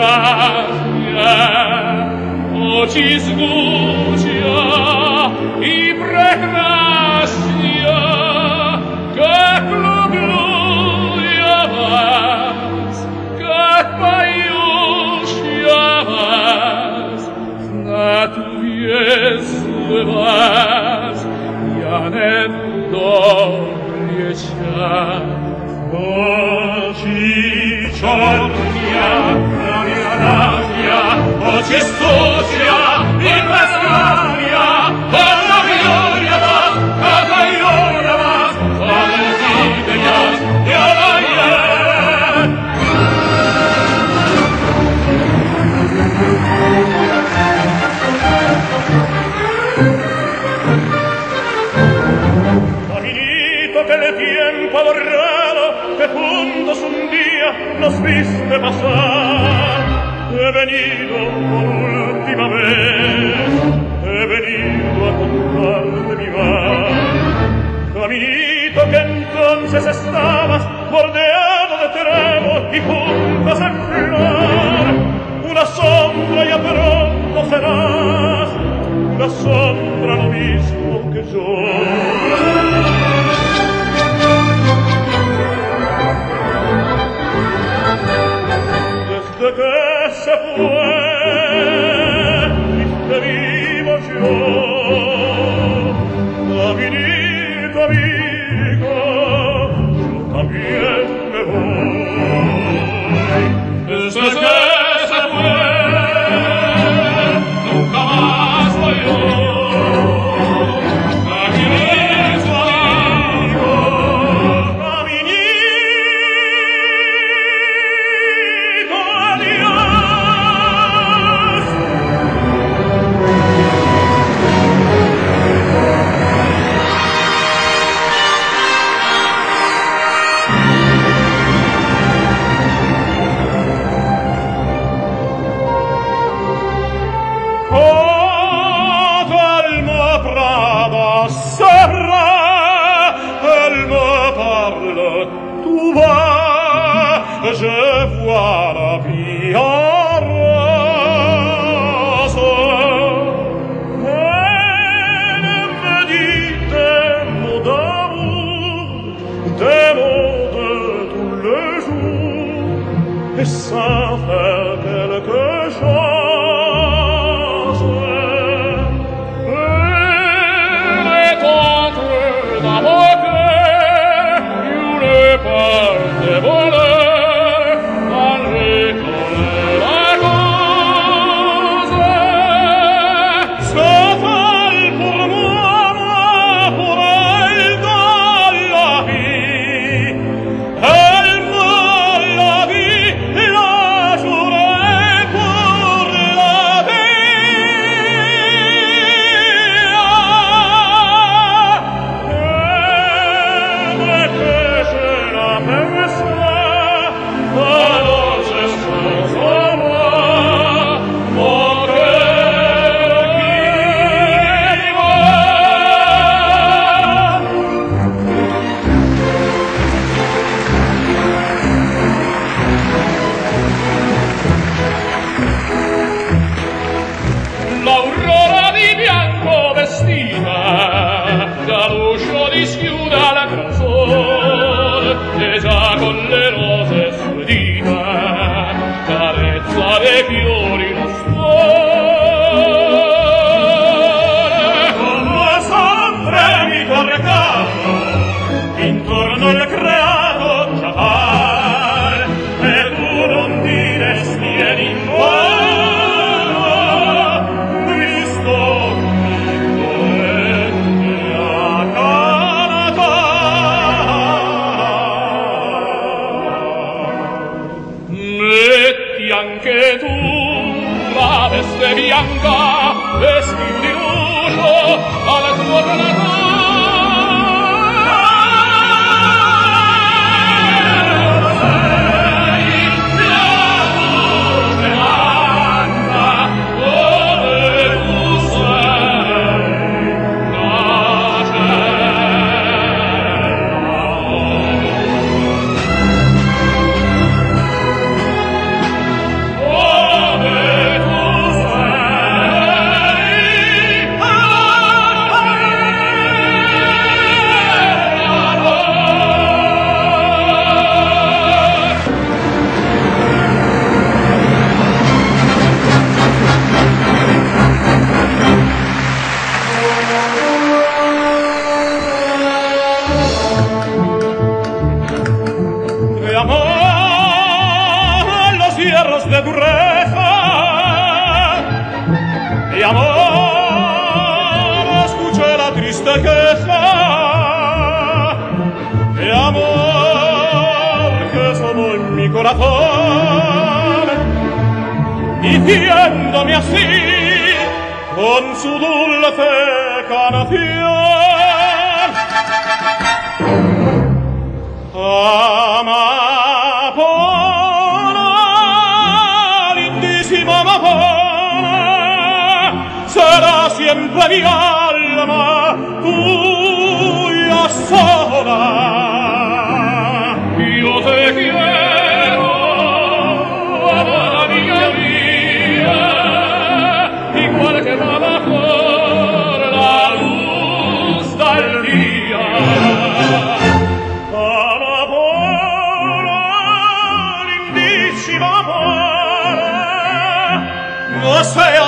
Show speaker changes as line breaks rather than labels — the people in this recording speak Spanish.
Очень звуча и прекрасна, как люблю я вас, как поющий я вас, знату если вас я не добреча. Очи черния, грязня, очи стучья и прекрасня, подобью я вас, подождите я моя. Ha finito che el tiempo aborrado que juntos un día nos viste pasar. He venido por última vez, he venido a contarte mi mal. Caminito que entonces estabas bordeado de tramos y juntos en flor. Una sombra ya pronto serás, una sombra lo mismo que yo. Desde que se fue, te vivo yo, caminito amigo, yo también me voy. Desde que se fue, nunca más voy yo, caminito amigo, caminito adiós. Elle me prada serra, elle me parle tout bas, je vois la vie en rose. Elle me dit des mots d'amour, des mots de tous les jours, et ça fait quelque chose. L'aurora di bianco vestita, da l'uscio dischiuda la gran sol, e già con le rose sudita, carezza dei fiori lo suore. Come sempre mi corre capo, intorno il creato già par, e tu non dire vieni in anche tu la veste bianca, vestito di luce alla tua bella Oh corazón, diciéndome así con su dulce canción: amapola, lindísima amapola, será siempre mi alma tuya sola. Yo te quiero, amada mía, igual que bajo la luz del día. Amapola, lindísima amapola, no sé